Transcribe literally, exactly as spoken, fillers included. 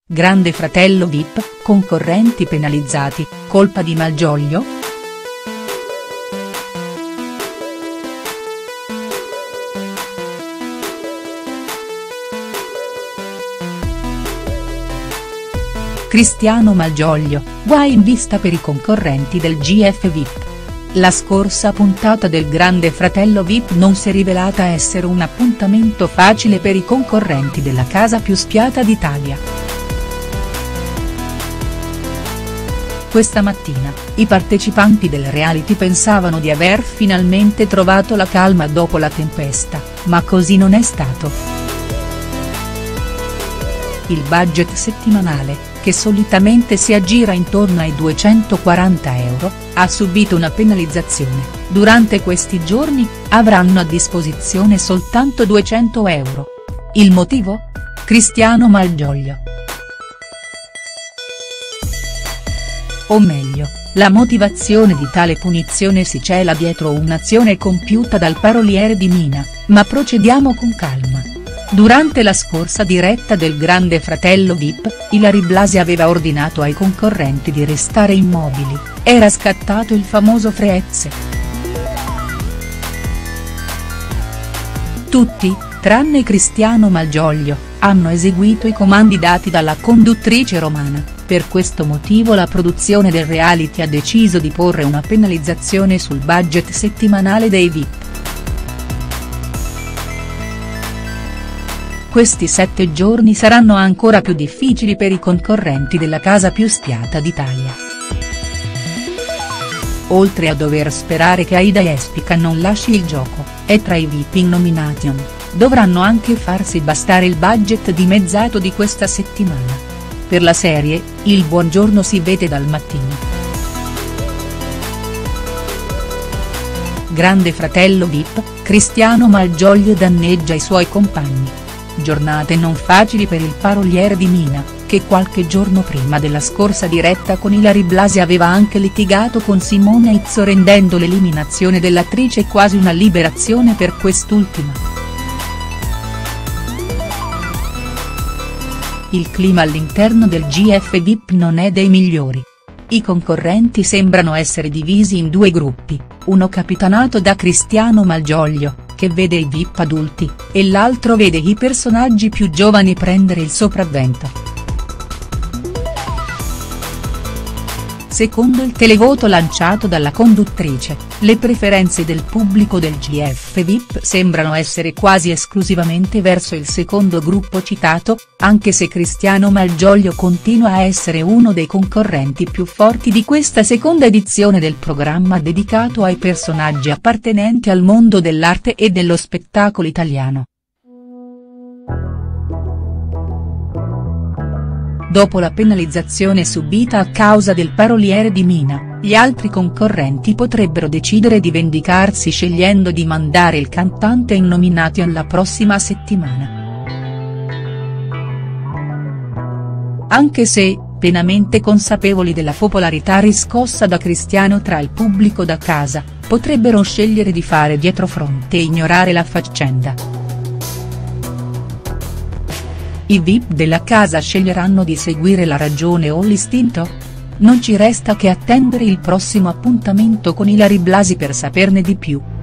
Grande Fratello V I P, concorrenti penalizzati, colpa di Malgioglio?. Cristiano Malgioglio, guai in vista per i concorrenti del G F V I P. La scorsa puntata del Grande Fratello V I P non si è rivelata essere un appuntamento facile per i concorrenti della casa più spiata d'Italia. Questa mattina, i partecipanti del reality pensavano di aver finalmente trovato la calma dopo la tempesta, ma così non è stato. Il budget settimanale, che solitamente si aggira intorno ai duecentoquaranta euro, ha subito una penalizzazione. Durante questi giorni, avranno a disposizione soltanto duecento euro. Il motivo? Cristiano Malgioglio. O meglio, la motivazione di tale punizione si cela dietro un'azione compiuta dal paroliere di Mina, ma procediamo con calma. Durante la scorsa diretta del Grande Fratello V I P, Ilary Blasi aveva ordinato ai concorrenti di restare immobili, era scattato il famoso freeze. Tutti, tranne Cristiano Malgioglio, hanno eseguito i comandi dati dalla conduttrice romana. Per questo motivo la produzione del reality ha deciso di porre una penalizzazione sul budget settimanale dei V I P. Questi sette giorni saranno ancora più difficili per i concorrenti della casa più spiata d'Italia. Oltre a dover sperare che Aida Jespica non lasci il gioco, e tra i V I P in nomination, dovranno anche farsi bastare il budget dimezzato di questa settimana. Per la serie, il buongiorno si vede dal mattino. Grande Fratello V I P, Cristiano Malgioglio danneggia i suoi compagni. Giornate non facili per il paroliere di Mina, che qualche giorno prima della scorsa diretta con Ilary Blasi aveva anche litigato con Simone Izzo rendendo l'eliminazione dell'attrice quasi una liberazione per quest'ultima. Il clima all'interno del G F V I P non è dei migliori. I concorrenti sembrano essere divisi in due gruppi, uno capitanato da Cristiano Malgioglio, che vede i V I P adulti, e l'altro vede i personaggi più giovani prendere il sopravvento. Secondo il televoto lanciato dalla conduttrice, le preferenze del pubblico del G F V I P sembrano essere quasi esclusivamente verso il secondo gruppo citato, anche se Cristiano Malgioglio continua a essere uno dei concorrenti più forti di questa seconda edizione del programma dedicato ai personaggi appartenenti al mondo dell'arte e dello spettacolo italiano. Dopo la penalizzazione subita a causa del paroliere di Mina, gli altri concorrenti potrebbero decidere di vendicarsi scegliendo di mandare il cantante in nomination la prossima settimana. Anche se, pienamente consapevoli della popolarità riscossa da Cristiano tra il pubblico da casa, potrebbero scegliere di fare dietrofront e ignorare la faccenda. I V I P della casa sceglieranno di seguire la ragione o l'istinto? Non ci resta che attendere il prossimo appuntamento con Ilary Blasi per saperne di più.